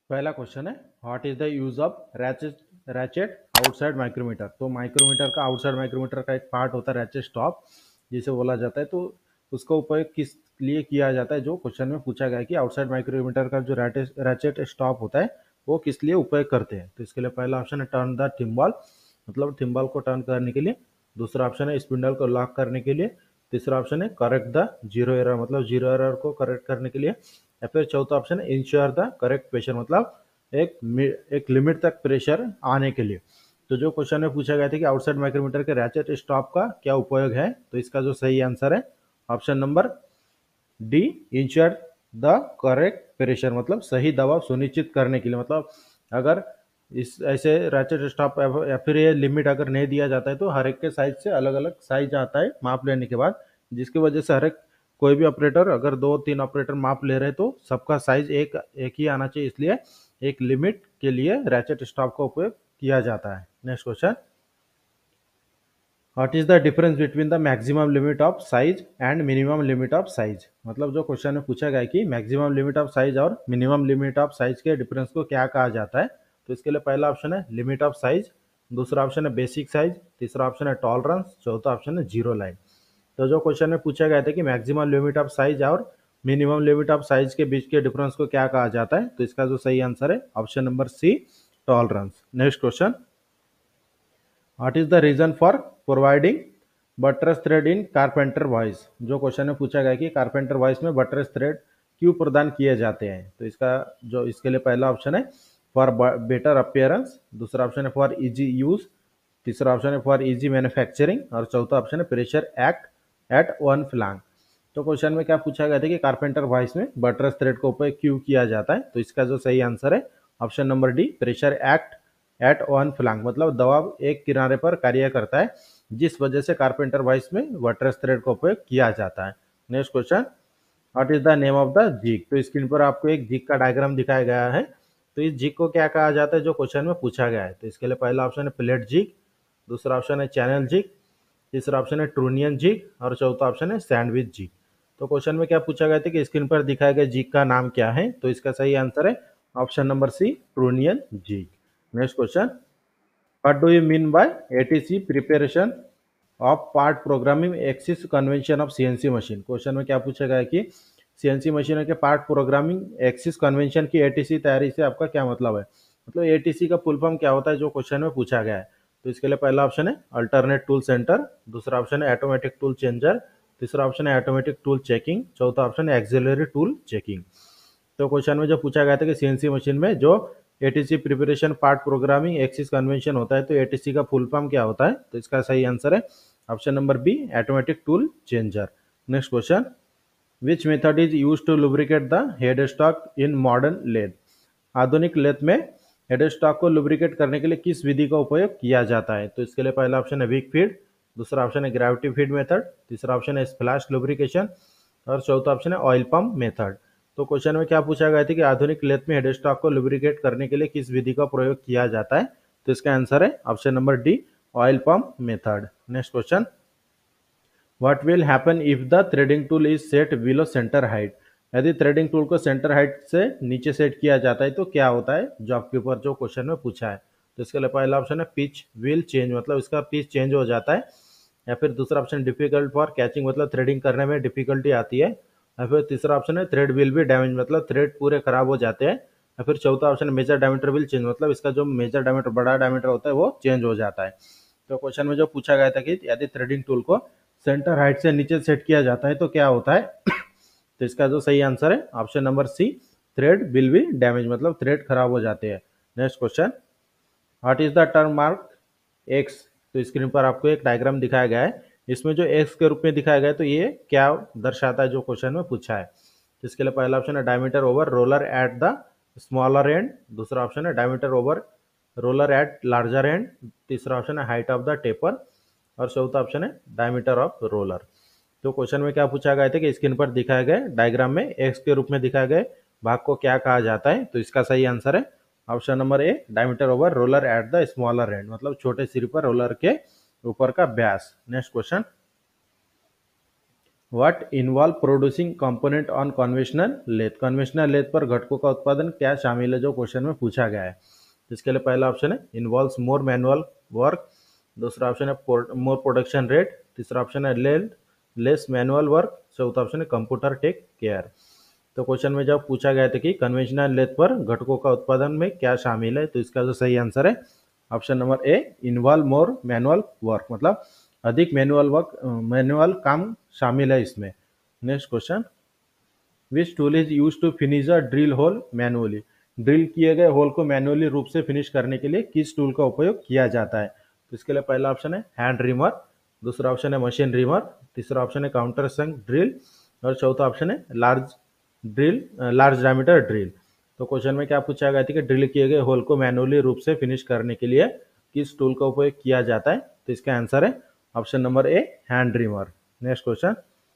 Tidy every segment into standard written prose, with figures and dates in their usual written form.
पहला क्वेश्चन है, what is the use of ratchet outside micrometer. तो माइक्रोमीटर का आउटसाइड माइक्रोमीटर का एक पार्ट होता है रैचेट स्टॉप जिसे बोला जाता है। तो उसका उपयोग किस लिए किया जाता है, जो क्वेश्चन में पूछा गया है कि आउटसाइड माइक्रोमीटर का जो रैचेट स्टॉप होता है वो किस लिए उपयोग करते हैं। तो इसके लिए पहला ऑप्शन है टर्न द थिम्बल, मतलब थिम्बल को टर्न करने के लिए। दूसरा ऑप्शन है स्पिंडल को लॉक करने के लिए। तीसरा ऑप्शन है करेक्ट द जीरो एरर, मतलब जीरो एरर को करेक्ट करने के लिए। या फिर चौथा ऑप्शन है इंश्योर द करेक्ट प्रेशर, मतलब एक लिमिट तक प्रेशर आने के लिए। तो जो क्वेश्चन में पूछा गया था कि आउटसाइड माइक्रोमीटर के रैचेट स्टॉप का क्या उपयोग है, तो इसका जो सही आंसर है option number D, ensure the correct pressure, मतलब सही दबाव सुनिश्चित करने के लिए। मतलब अगर इस ऐसे रैचेट स्टॉप या फिर ये लिमिट अगर नहीं दिया जाता है तो हर एक के साइज से अलग अलग साइज आता है माप लेने के बाद, जिसकी वजह से हर एक कोई भी ऑपरेटर अगर 2-3 ऑपरेटर माप ले रहे हैं तो सबका साइज एक ही आना चाहिए, इसलिए एक लिमिट के लिए रैचेट स्टॉप का उपयोग किया जाता है। Next question, what is the difference between the maximum limit of size and minimum limit of size. मतलब जो क्वेश्चन में पूछा गया है कि मैक्सिमम लिमिट ऑफ साइज और मिनिमम लिमिट ऑफ साइज के डिफरेंस को क्या कहा जाता है। तो इसके लिए पहला ऑप्शन है लिमिट ऑफ साइज, दूसरा ऑप्शन है बेसिक साइज, तीसरा ऑप्शन है टॉलरेंस, चौथा ऑप्शन है जीरो लाइन। तो जो क्वेश्चन में पूछा गया था कि मैक्सिमम लिमिट ऑफ साइज और मिनिमम लिमिट ऑफ साइज के बीच के डिफरेंस को क्या कहा जाता है, तो इसका जो सही आंसर है option number C, tolerance. Next question, what is the reason for providing buttress thread in carpenter vice. जो क्वेश्चन में पूछा गया कि कारपेंटर वॉइस में बटरेस थ्रेड क्यों प्रदान किए जाते हैं, तो इसका जो इसके लिए पहला ऑप्शन है फॉर बेटर अपियरेंस, दूसरा ऑप्शन है फॉर इजी यूज, तीसरा ऑप्शन है फॉर इजी मैन्युफैक्चरिंग और चौथा ऑप्शन है pressure act at one flank. तो क्वेश्चन में क्या पूछा गया था कि कारपेंटर वॉइस में बटरेस थ्रेड का उपयोग क्यों किया जाता है, तो इसका जो सही आंसर है option number D, pressure act at one flank, मतलब दबाव एक किनारे पर कार्य करता है, जिस वजह से कारपेंटर वॉइस में बटरेस थ्रेड का उपयोग किया जाता है। Next question, what is the name of the jig. तो स्क्रीन पर आपको एक जिग का डायग्राम दिखाया गया है। तो इस जिग को क्या कहा जाता है, जो क्वेश्चन में पूछा गया है। तो इसके लिए पहला ऑप्शन है प्लेट जिग, दूसरा ऑप्शन है चैनल जिग, तीसरा ऑप्शन है ट्रूनियन जिग और चौथा ऑप्शन है सैंडविच जिग। तो क्वेश्चन में क्या पूछा गया था कि स्क्रीन पर दिखाए गए जिग का नाम क्या है, तो इसका सही आंसर है option number C, trunnion jig. Next question, what do you mean by ATC preparation of part programming axis convention of CNC machine. Question में क्या पूछा गया है कि सीएनसी मशीनों के पार्ट प्रोग्रामिंग एक्सिस कन्वेंशन की एटीसी तैयारी से आपका क्या मतलब है। मतलब एटीसी का फुल फॉर्म क्या होता है, जो क्वेश्चन में पूछा गया है। तो इसके लिए पहला ऑप्शन है अल्टरनेट टूल सेंटर, दूसरा ऑप्शन है ऑटोमेटिक टूल चेंजर, तीसरा ऑप्शन है ऑटोमेटिक टूल चेकिंग, चौथा ऑप्शन है एक्सिलरी टूल चेकिंग। तो क्वेश्चन में जो पूछा गया था कि सीएनसी मशीन में जो ATC preparation part programming axis convention होता है, तो एटीसी का फुल फॉर्म क्या होता है, तो इसका सही आंसर है option number B, automatic tool changer. Next question, which method is use to lubricate the head stock in modern lathe. आधुनिक लेथ में हेड स्टॉक को लुब्रिकेट करने के लिए किस विधि का उपयोग किया जाता है। तो इसके लिए पहला ऑप्शन है विक फीड, दूसरा ऑप्शन है ग्रेविटी फीड मेथड, तीसरा ऑप्शन है स्प्लैश लुब्रिकेशन और चौथा ऑप्शन है ऑयल पंप मेथड। तो क्वेश्चन में क्या पूछा गया था कि आधुनिक लेथ में हेड स्टॉक को लुब्रिकेट करने के लिए किस विधि का प्रयोग किया जाता है, तो इसका आंसर है option number D, oil pump method. Next question, what will happen if the threading tool is set below centre height. यदि थ्रेडिंग टूल को सेंटर हाइट से नीचे सेट किया जाता है तो क्या होता है, जो आपके ऊपर जो क्वेश्चन में पूछा है। तो इसके लिए पहला ऑप्शन है पिच विल चेंज, मतलब इसका पिच चेंज हो जाता है। या फिर दूसरा ऑप्शन डिफिकल्ट फॉर कैचिंग, मतलब थ्रेडिंग करने में डिफिकल्टी आती है। या फिर तीसरा ऑप्शन है थ्रेड विल भी डैमेज, मतलब थ्रेड पूरे खराब हो जाते हैं। या फिर चौथा option major diameter will change, मतलब इसका जो मेजर डायमीटर बड़ा डायमीटर होता है वो चेंज हो जाता है। तो क्वेश्चन में जो पूछा गया था कि यदि थ्रेडिंग टूल को सेंटर हाइट से नीचे सेट किया जाता है तो क्या होता है, तो इसका जो सही आंसर है option number C, thread will be damage, मतलब थ्रेड खराब हो जाते हैं। Next question, what is the term mark X. तो स्क्रीन पर आपको एक डायग्राम दिखाया गया है, इसमें जो एक्स के रूप में दिखाया गया है तो ये क्या दर्शाता है, जो क्वेश्चन में पूछा है। तो इसके लिए पहला ऑप्शन है diameter over roller at the smaller end, दूसरा ऑप्शन है diameter over roller at larger end, तीसरा ऑप्शन है हाइट ऑफ द टेपर और चौथा ऑप्शन है डायमीटर ऑफ रोलर। तो क्वेश्चन में क्या पूछा गया था कि स्क्रीन पर दिखाए गए डायग्राम में एक्स के रूप में दिखाए गए भाग को क्या कहा जाता है, तो इसका सही आंसर है option number A, diameter over roller at the smaller end, मतलब छोटे सिरे पर रोलर के ऊपर का व्यास। Next question, what involve producing component on conventional lathe, conventional lathe पर घटकों का उत्पादन क्या शामिल है, जो क्वेश्चन में पूछा गया है। इसके लिए पहला ऑप्शन है इन्वॉल्व्स मोर मैनुअल वर्क, दूसरा ऑप्शन है मोर प्रोडक्शन रेट, तीसरा ऑप्शन है लेस मैनुअल वर्क, चौथा ऑप्शन है कंप्यूटर टेक केयर। तो क्वेश्चन में जब पूछा गया था कि कन्वेंशनल लेथ पर घटकों का उत्पादन में क्या शामिल है, तो इसका जो सही आंसर है option number A, involve more manual work, मतलब अधिक मैनुअल काम शामिल है इसमें। Next question, which tool is use to finish a drill hole manually, drill किए गए होल को मैनुअली रूप से फिनिश करने के लिए किस टूल का उपयोग किया जाता है। तो इसके लिए पहला ऑप्शन है हैंड रिमर, दूसरा ऑप्शन है मशीन रिमर, तीसरा ऑप्शन है काउंटर संक ड्रिल, और चौथा ऑप्शन है लार्ज डायमीटर ड्रिल। तो क्वेश्चन में क्या पूछा गया था कि ड्रिल किए गए होल को मैनुअली रूप से फिनिश करने के लिए किस टूल का उपयोग किया जाता है। तो इसका आंसर है option number A, hand reamer. Next question,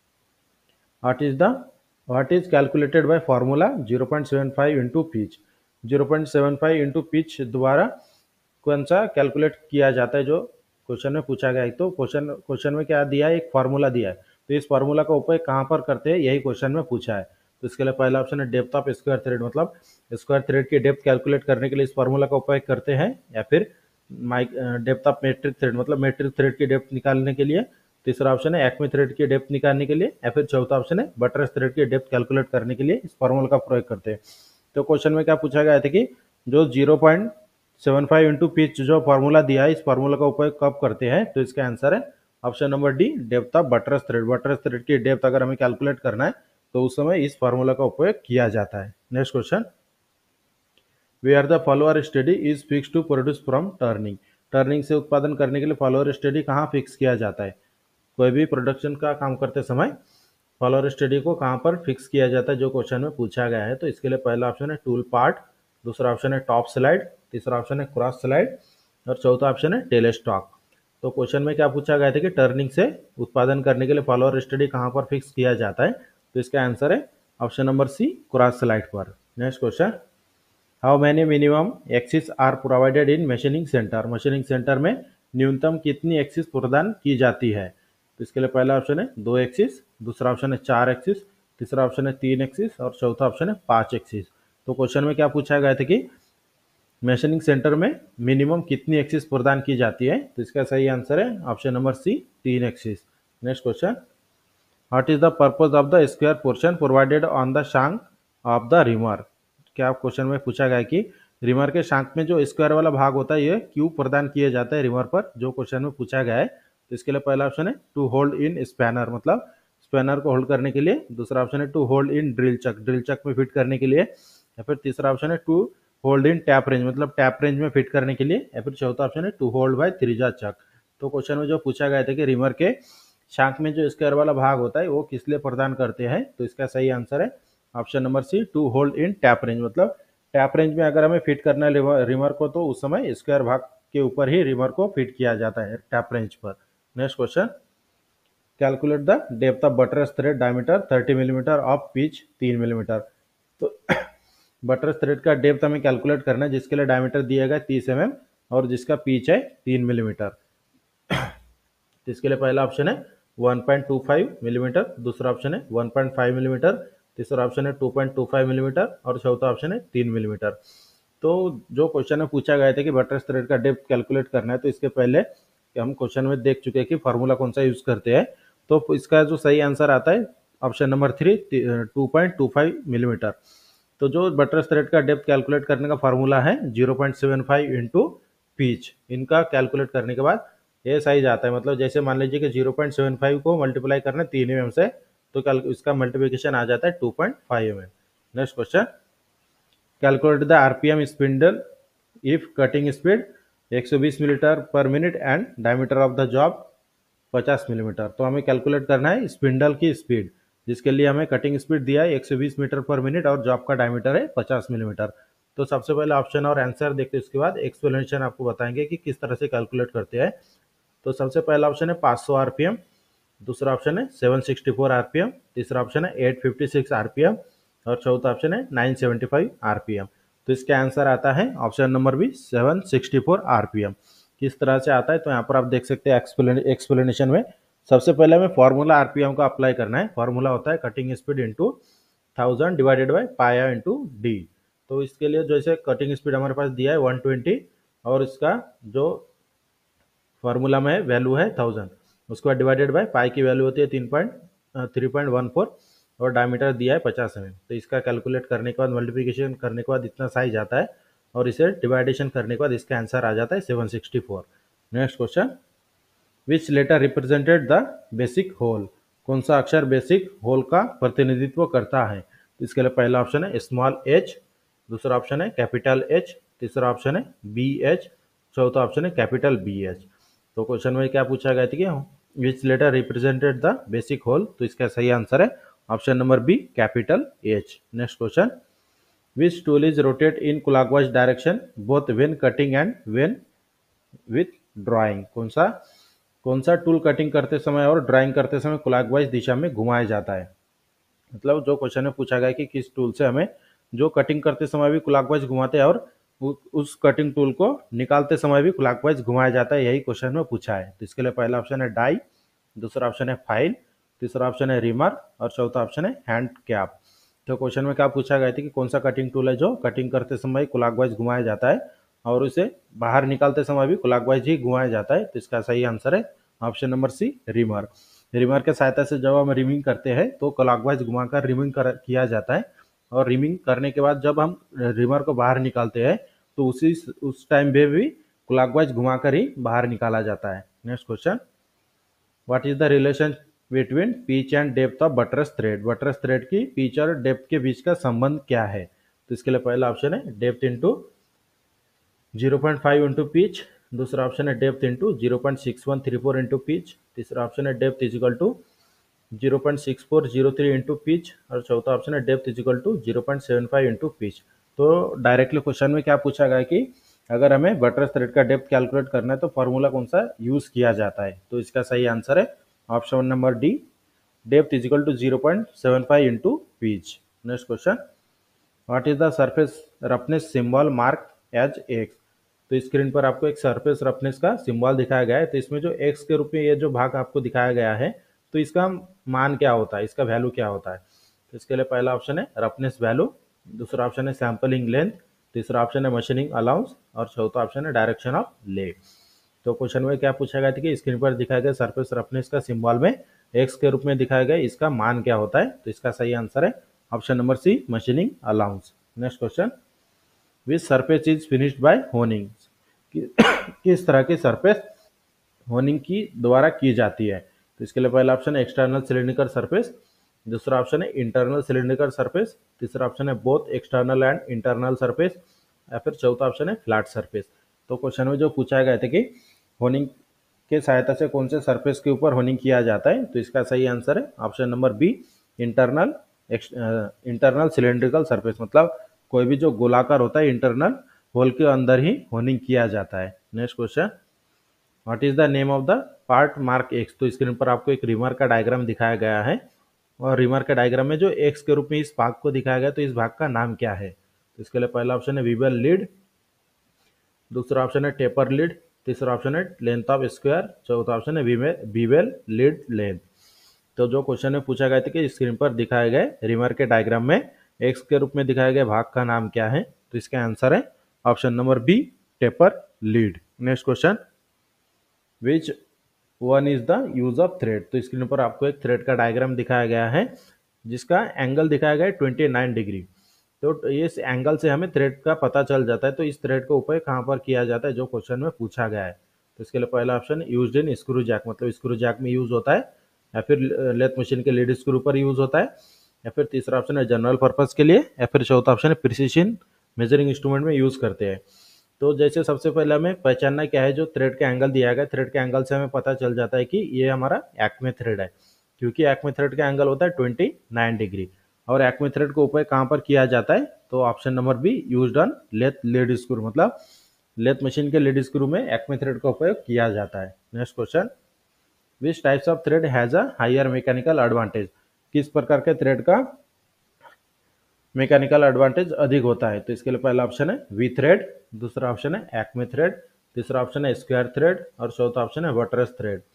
what is calculated by formula 0.75 into pitch, 0.75 into pitch द्वारा कौन सा कैलकुलेट किया जाता है, जो क्वेश्चन में पूछा गया है। तो क्वेश्चन में क्या दिया है, एक फार्मूला दिया है, तो इस फार्मूला का उपयोग कहाँ पर करते हैं, यही क्वेश्चन में पूछा है। तो इसके लिए पहला ऑप्शन है डेप्थ ऑफ स्क्वायर थ्रेड, मतलब स्क्वायर थ्रेड की डेप्थ कैलकुलेट करने के लिए इस फार्मूला का उपयोग करते हैं, या फिर डेप्थ ऑफ मेट्रिक थ्रेड, मतलब मेट्रिक थ्रेड की डेप्थ निकालने के लिए, तीसरा ऑप्शन है एक्मे थ्रेड की डेप्थ निकालने के लिए, या फिर चौथा ऑप्शन है बटरस थ्रेड की डेप्थ कैलकुलेट करने के लिए इस फार्मूला का प्रयोग करते हैं। तो क्वेश्चन में क्या पूछा गया था कि जो 0.75 इंटू पिच जो फार्मूला दिया है, इस फार्मूला का उपयोग कब करते हैं। तो इसका आंसर है option number D, depth of buttress thread. Buttress thread की डेप्थ अगर हमें कैलकुलेट करना है तो उस समय इस फार्मूला का उपयोग किया जाता है। Next question, where the follower steady is fix to produce from turning, turning से उत्पादन करने के लिए फॉलोअर स्टडी कहाँ फिक्स किया जाता है। कोई भी प्रोडक्शन का काम करते समय फॉलोअर स्टडी को कहाँ पर फिक्स किया जाता है, जो क्वेश्चन में पूछा गया है। तो इसके लिए पहला ऑप्शन है टूल पार्ट, दूसरा ऑप्शन है टॉप स्लाइड, तीसरा ऑप्शन है क्रॉस स्लाइड, और चौथा ऑप्शन है टेल स्टॉक। तो क्वेश्चन में क्या पूछा गया था कि टर्निंग से उत्पादन करने के लिए फॉलोअर स्टडी कहाँ पर फिक्स किया जाता है। तो इसका आंसर है option number C, cross slide पर। Next question, how many minimum axis are provided in machining centre, machining centre में न्यूनतम कितनी एक्सिस प्रदान की जाती है। तो इसके लिए पहला ऑप्शन है 2 एक्सिस, दूसरा ऑप्शन है 4 एक्सिस, तीसरा ऑप्शन है 3 एक्सिस, और चौथा ऑप्शन है 5 एक्सिस। तो क्वेश्चन में क्या पूछा गया था कि मशीनिंग सेंटर में मिनिमम कितनी एक्सिस प्रदान की जाती है। तो इसका सही आंसर है option number C, 3 axis. Next question, what is the purpose of the square portion provided on the shank of the reamer, क्या क्वेश्चन में पूछा गया है कि रिमर के शांक में जो स्क्वायर वाला भाग होता है ये क्यों प्रदान किया जाता है रिमर पर, जो क्वेश्चन में पूछा गया है। तो इसके लिए पहला ऑप्शन है टू होल्ड इन स्पैनर, मतलब स्पैनर को होल्ड करने के लिए, दूसरा ऑप्शन है to hold in drill chuck, drill chuck में फिट करने के लिए, या फिर तीसरा ऑप्शन है to hold in tap range, मतलब टैप रेंज में फिट करने के लिए, या फिर चौथा ऑप्शन है टू होल्ड बाय त्रिज्या चक। तो क्वेश्चन में जो पूछा गया था कि रिमर के शांक में जो स्क्वायर वाला भाग होता है वो किस लिए प्रदान करते हैं। तो इसका सही आंसर है option number C, to hold in tap range, मतलब टैप रेंज में अगर हमें फिट करना है रिमर को तो उस समय स्क्वायर भाग के ऊपर ही रिमर को फिट किया जाता है टैप रेंज पर। Next question, calculate the depth of buttress thread diameter 30 millimetre of pitch 3 millimetre. तो बटरस थ्रेड का डेप्थ हमें कैलकुलेट करना है, जिसके लिए डायमीटर दिया गया 30 mm और जिसका पिच है 3 मिलीमीटर। तो इसके लिए पहला ऑप्शन है 1.25 मिलीमीटर, दूसरा ऑप्शन है 1.5 मिलीमीटर, तीसरा ऑप्शन है 2.25 मिलीमीटर, और चौथा ऑप्शन है 3 मिलीमीटर। तो जो क्वेश्चन में पूछा गया था कि बटरस थ्रेड का डेप्थ कैलकुलेट करना है, तो इसके पहले कि हम क्वेश्चन में देख चुके हैं कि फार्मूला कौन सा यूज करते हैं। तो इसका जो सही आंसर आता है ऑप्शन नंबर 3, 2.25 मिलीमीटर। तो जो बटरस थ्रेड का डेप्थ कैलकुलेट करने का फार्मूला है 0.75 इंटू पिच, इनका कैलकुलेट करने के बाद ये साइज आता है, मतलब जैसे मान लीजिए कि 0.75 को मल्टीप्लाई करना है 3 mm से, तो इसका मल्टीप्लिकेशन आ जाता है 2.5 mm। Next question, calculate the RPM spindle if cutting speed 120 metre per minute and diameter of the job 50 millimetre. तो हमें कैलकुलेट करना है स्पिंडल की स्पीड, जिसके लिए हमें कटिंग स्पीड दिया है 120 मीटर पर मिनट और जॉब का डायमीटर है 50 मिलीमीटर। तो सबसे पहले ऑप्शन और आंसर देखते हैं, उसके बाद एक्सप्लेनेशन आपको बताएंगे कि किस तरह से कैलकुलेट करते हैं। तो सबसे पहला ऑप्शन है 500 आरपीएम, दूसरा ऑप्शन है 764 आरपीएम, तीसरा ऑप्शन है 856 आरपीएम, और चौथा ऑप्शन है 975 आरपीएम। तो इसका आंसर आता है ऑप्शन नंबर बी, 764 आरपीएम। किस तरह से आता है तो यहाँ पर आप देख सकते हैं एक्सप्लेनेशन में सबसे पहले हमें फॉर्मूला आरपीएम का अप्लाई करना है। फॉर्मूला होता है cutting speed into 1000 divided by pi into D. तो इसके लिए जैसे कटिंग स्पीड हमारे पास दिया है 120 और इसका जो फॉर्मूला में वैल्यू है 1000, उसके बाद डिवाइडेड बाय पाई की वैल्यू होती है 3.14 और डायमीटर दिया है 50 mm। तो इसका कैलकुलेट करने के बाद मल्टीप्लिकेशन करने के बाद इतना साइज आता है और इसे डिवाइडेशन करने के बाद इसका आंसर आ जाता है 764। Next question, which letter represented the basic hole? कौन सा अक्षर बेसिक होल का प्रतिनिधित्व करता है? तो इसके लिए पहला ऑप्शन है स्मॉल एच, दूसरा ऑप्शन है कैपिटल एच, तीसरा ऑप्शन है बी एच, चौथा ऑप्शन है कैपिटल बी एच। तो क्वेश्चन में क्या पूछा गया था कि which letter represented the basic hole? तो इसका सही आंसर है option number B capital H. Next question, which tool is rotate in clockwise direction both when cutting and when withdrawing? कौन सा टूल कटिंग करते समय और ड्राइंग करते समय क्लॉकवाइज दिशा में घुमाया जाता है? मतलब जो क्वेश्चन में पूछा गया कि किस टूल से हमें जो कटिंग करते समय भी क्लॉकवाइज घुमाते हैं और उस कटिंग टूल को निकालते समय भी क्लॉकवाइज घुमाया जाता है, यही क्वेश्चन में पूछा है। तो इसके लिए पहला ऑप्शन है डाई, दूसरा ऑप्शन है फाइल, तीसरा ऑप्शन है रिमर और चौथा ऑप्शन है हैंड कैप। तो क्वेश्चन में क्या पूछा गया था कि कौन सा कटिंग टूल है जो कटिंग करते समय क्लॉकवाइज घुमाया जाता है और उसे बाहर निकालते समय भी क्लॉकवाइज ही घुमाया जाता है? तो इसका सही आंसर है option number C reamer. Reamer के सहायता से जब हम रिमिंग करते हैं तो क्लॉकवाइज घुमाकर रिमिंग किया जाता है और रिमिंग करने के बाद जब हम रिमर को बाहर निकालते हैं तो उस टाइम पे भी क्लॉकवाइज घुमाकर ही बाहर निकाला जाता है। Next question, what is the relation between pitch and depth of buttress thread? Buttress thread की पिच और डेप्थ के बीच का संबंध क्या है? तो इसके लिए पहला ऑप्शन है डेप्थ इंटू 0.5 इंटू पिच, दूसरा ऑप्शन है डेप्थ इंटू 0.6134 इंटू पिच, तीसरा ऑप्शन है depth is equal to 0.6403 into pitch और चौथा ऑप्शन है depth is equal to 0.75 into pitch. तो डायरेक्टली क्वेश्चन में क्या पूछा गया कि अगर हमें बटरस थ्रेड का डेप्थ कैलकुलेट करना है तो फॉर्मूला कौन सा यूज किया जाता है? तो इसका सही आंसर है option number D, depth is equal to 0.75 into pitch. Next question, what is the surface roughness symbol mark as X? तो स्क्रीन पर आपको एक सरफेस रफनेस का सिंबल दिखाया गया है। तो इसमें जो एक्स के रूप में ये जो भाग आपको दिखाया गया है तो इसका मान क्या होता है, इसका वैल्यू क्या होता है? तो इसके लिए पहला ऑप्शन है रफनेस वैल्यू, दूसरा ऑप्शन है सैंपलिंग लेंथ, तीसरा ऑप्शन है मशीनिंग अलाउंस और चौथा ऑप्शन है डायरेक्शन ऑफ ले। तो क्वेश्चन में क्या पूछा गया था कि स्क्रीन पर दिखाया गया सरफेस रफनेस का सिंबल में एक्स के रूप में दिखाया गया, इसका मान क्या होता है? तो इसका सही आंसर है option number C machining allowance. Next question, which surface is finished by honing? किस तरह की सरफेस होनिंग की द्वारा की जाती है? तो इसके लिए पहला ऑप्शन है एक्सटर्नल सिलिंड्रिकल सरफेस, दूसरा ऑप्शन है इंटरनल सिलिंड्रिकल सरफेस, तीसरा ऑप्शन है both external and internal surface या फिर चौथा ऑप्शन है फ्लैट सरफेस। तो क्वेश्चन में जो पूछा गया था कि होनिंग के सहायता से कौन से सरफेस के ऊपर होनिंग किया जाता है? तो इसका सही आंसर है option number B internal cylindrical surface, मतलब कोई भी जो गोलाकार होता है इंटरनल होल के अंदर ही होनिंग किया जाता है। Next question, what is the name of the part mark X? तो स्क्रीन पर आपको एक रिमर का डायग्राम दिखाया गया है और रिमर के डायग्राम में जो एक्स के रूप में इस भाग को दिखाया गया तो इस भाग का नाम क्या है? तो इसके लिए पहला ऑप्शन है विबल लीड, दूसरा ऑप्शन है टेपर लीड, तीसरा ऑप्शन है लेंथ ऑफ स्क्वायर, चौथा ऑप्शन है बीवेल लीड लेंथ। तो जो क्वेश्चन में पूछा गया था कि स्क्रीन पर दिखाए गए रिमर के डायग्राम में एक्स के रूप में दिखाए गए भाग का नाम क्या है? तो इसका आंसर है option number B taper lead. Next question, which one is the use of thread? तो स्क्रीन पर आपको एक थ्रेड का डायग्राम दिखाया गया है जिसका एंगल दिखाया गया है 29 डिग्री। तो इस एंगल से हमें थ्रेड का पता चल जाता है। तो इस थ्रेड का उपयोग कहाँ पर किया जाता है जो क्वेश्चन में पूछा गया है? तो इसके लिए पहला option use in screw jack, मतलब स्क्रू जैक में यूज होता है या फिर लेथ मशीन के लीड स्क्रू पर यूज होता है या फिर तीसरा ऑप्शन है जनरल पर्पज के लिए या फिर चौथा ऑप्शन है प्रिसिशन मेजरिंग इंस्ट्रूमेंट में यूज करते हैं। तो जैसे सबसे पहले हमें पहचानना क्या है, जो थ्रेड का एंगल दिया गया थ्रेड के एंगल से हमें पता चल जाता है कि ये हमारा एक्मे थ्रेड है, क्योंकि एक्मे थ्रेड का एंगल होता है 29 डिग्री और एक्मे थ्रेड का उपयोग कहाँ पर किया जाता है? तो option number B used on lathe lead screw, मतलब लेथ मशीन के लीड स्क्रू में एक्मे थ्रेड का उपयोग किया जाता है। Next question, which types of thread has a higher mechanical advantage? किस प्रकार के थ्रेड का मैकेनिकल एडवांटेज अधिक होता है? तो इसके लिए पहला ऑप्शन है वी थ्रेड, दूसरा ऑप्शन है एक्मे थ्रेड, तीसरा ऑप्शन है स्क्वायर थ्रेड और चौथा ऑप्शन है बटरस थ्रेड।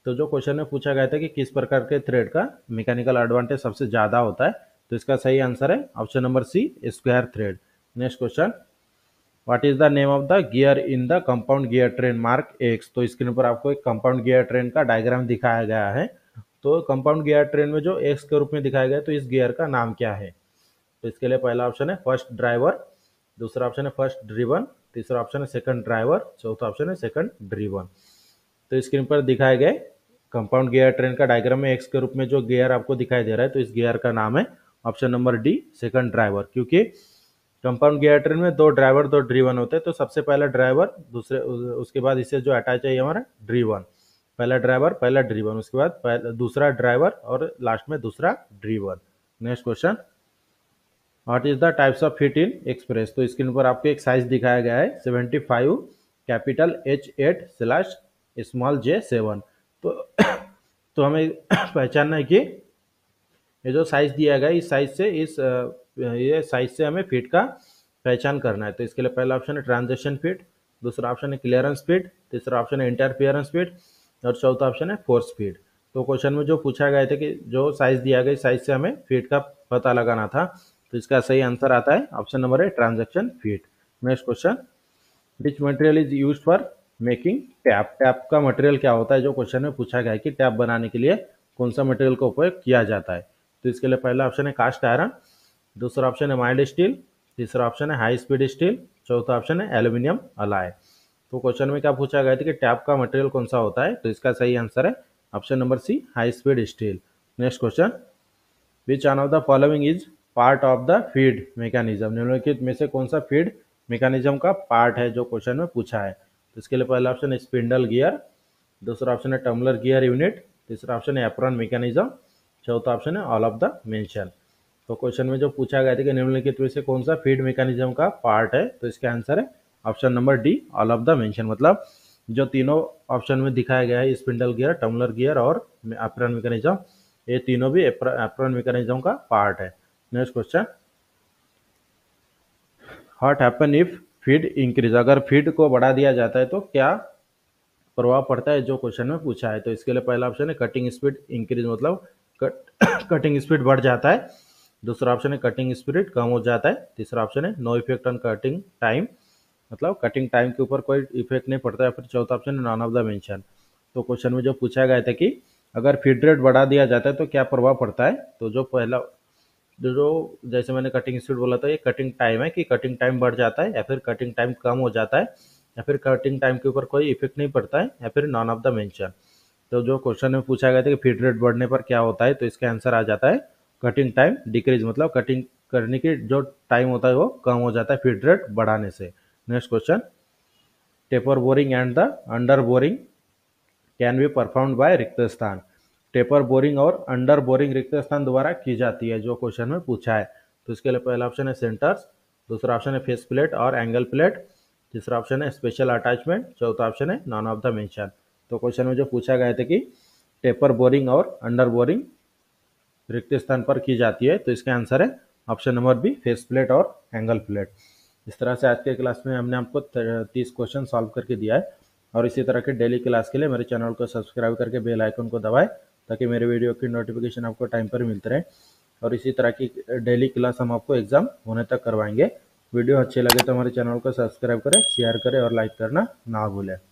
तो जो क्वेश्चन में पूछा गया था कि किस प्रकार के थ्रेड का मैकेनिकल एडवांटेज सबसे ज़्यादा होता है, तो इसका सही आंसर है option number C, square thread. Next question, what is the name of the gear in the compound gear train mark X. तो स्क्रीन पर आपको एक कंपाउंड गियर ट्रेन का डायग्राम दिखाया गया है। तो कंपाउंड गियर ट्रेन में जो एक्स के रूप में दिखाया गया है, तो इस गियर का नाम क्या है। तो इसके लिए पहला ऑप्शन है फर्स्ट ड्राइवर, दूसरा ऑप्शन है फर्स्ट ड्रिवन, तीसरा ऑप्शन है सेकंड ड्राइवर, चौथा ऑप्शन है सेकंड ड्रिवन। तो स्क्रीन पर दिखाए गए कंपाउंड गियर ट्रेन का डायग्राम में एक्स के रूप में जो गियर आपको दिखाई दे रहा है, तो इस गियर का नाम है option number D, second driver. क्योंकि कंपाउंड गियर ट्रेन में दो ड्राइवर दो ड्रिवन होते हैं, तो सबसे पहला ड्राइवर, दूसरे उसके बाद इससे जो अटैच है ये हमारा ड्रिवन, पहला ड्राइवर पहला ड्रिवन, उसके बाद दूसरा ड्राइवर और लास्ट में दूसरा driven. Next question, what is the types of fit in express. तो स्क्रीन पर आपको एक साइज दिखाया गया है 75 capital H8 slash small J7। तो तो हमें पहचानना है कि ये जो साइज दिया गया है इस साइज से ये साइज से हमें फिट का पहचान करना है। तो इसके लिए पहला ऑप्शन है ट्रांजिशन फिट, दूसरा ऑप्शन है क्लियरेंस फिट, तीसरा ऑप्शन है इंटरफियरेंस फिट और चौथा ऑप्शन है फोर्स फिट। तो क्वेश्चन में जो पूछा गया था कि जो साइज दिया गया साइज से हमें फिट का पता लगाना था, तो इसका सही आंसर आता है ऑप्शन नंबर है transition fit. Next question, which material is use for making tap. Tap का मटेरियल क्या होता है, जो क्वेश्चन में पूछा गया है कि टैप बनाने के लिए कौन सा मटेरियल का उपयोग किया जाता है। तो इसके लिए पहला ऑप्शन है कास्ट आयरन, दूसरा ऑप्शन है माइल्ड स्टील, तीसरा ऑप्शन है हाई स्पीड स्टील, चौथा ऑप्शन है एल्यूमिनियम अलाय। तो क्वेश्चन में क्या पूछा गया था कि टैप का मटेरियल कौन सा होता है, तो इसका सही आंसर है option number C, high speed steel. Next question, which one of the following is part of the feed mechanism. निम्नलिखित में से कौन सा फीड मैकेनिज्म का पार्ट है, जो क्वेश्चन में पूछा है। तो इसके लिए पहला ऑप्शन है स्पिंडल गियर, दूसरा ऑप्शन है टम्बलर गियर यूनिट, तीसरा ऑप्शन है एप्रॉन मैकेनिज्म, चौथा ऑप्शन है ऑल ऑफ द मेंशन। तो क्वेश्चन में जो पूछा गया था कि निम्नलिखित में से कौन सा फीड मैकेनिज्म का पार्ट है, तो इसका आंसर है option number D, all of the mention. मतलब जो तीनों ऑप्शन में दिखाया गया है स्पिंडल गियर, टम्बलर गियर और एप्रॉन मैकेनिज्म, ये तीनों भी एप्रॉन मैकेनिज्म का पार्ट है। Next question, what happen if feed increase. अगर फीड को बढ़ा दिया जाता है तो क्या प्रभाव पड़ता है, जो क्वेश्चन में पूछा है। तो इसके लिए पहला ऑप्शन है कटिंग स्पीड इंक्रीज, मतलब कटिंग स्पीड बढ़ जाता है, दूसरा ऑप्शन है कटिंग स्पीड कम हो जाता है, तीसरा ऑप्शन है no effect on cutting time, मतलब कटिंग टाइम के ऊपर कोई इफेक्ट नहीं पड़ता है, फिर चौथा ऑप्शन है नॉन ऑफ द मेंशन। तो क्वेश्चन में जो पूछा गया था कि अगर फीड रेट बढ़ा दिया जाता है तो क्या प्रभाव पड़ता है, तो जो पहला जो जैसे मैंने कटिंग स्पीड बोला था, ये कटिंग टाइम है कि कटिंग टाइम बढ़ जाता है या फिर कटिंग टाइम कम हो जाता है या फिर कटिंग टाइम के ऊपर कोई इफेक्ट नहीं पड़ता है या फिर नॉन ऑफ द मेंशन। तो जो क्वेश्चन में पूछा गया था कि फीड रेट बढ़ने पर क्या होता है, तो इसका आंसर आ जाता है कटिंग टाइम डिक्रीज, मतलब कटिंग करने की जो टाइम होता है वो कम हो जाता है फीड रेट बढ़ाने से। Next question, taper boring and the under boring can be performed by रिक्त स्थान। टेपर बोरिंग और अंडर बोरिंग रिक्त स्थान द्वारा की जाती है, जो क्वेश्चन में पूछा है। तो इसके लिए पहला ऑप्शन है सेंटर्स, दूसरा ऑप्शन है फेस प्लेट और एंगल प्लेट, तीसरा ऑप्शन है स्पेशल अटैचमेंट, चौथा ऑप्शन है नॉन ऑफ द मेंशन। तो क्वेश्चन में जो पूछा गया था कि टेपर बोरिंग और अंडर बोरिंग रिक्त स्थान पर की जाती है, तो इसका आंसर है option number B, face plate और एंगल प्लेट। इस तरह से आज के क्लास में हमने आपको 30 क्वेश्चन सॉल्व करके दिया है। और इसी तरह के डेली क्लास के लिए मेरे चैनल को सब्सक्राइब करके बेल आइकन को दबाएं, ताकि मेरे वीडियो की नोटिफिकेशन आपको टाइम पर मिलते रहे। और इसी तरह की डेली क्लास हम आपको एग्जाम होने तक करवाएंगे। वीडियो अच्छे लगे तो हमारे चैनल को सब्सक्राइब करें, शेयर करें और लाइक करना ना भूलें।